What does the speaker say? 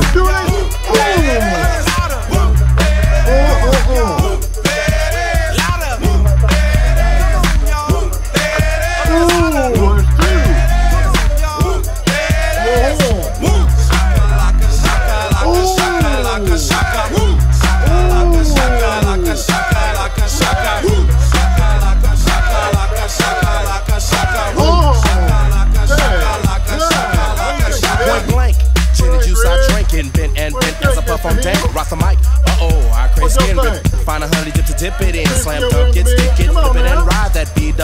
Do it. From tank, rock the mic. I crave skin. Find a honey dip to dip it in. Slam dunk, get stick it, flip it and ride that beat.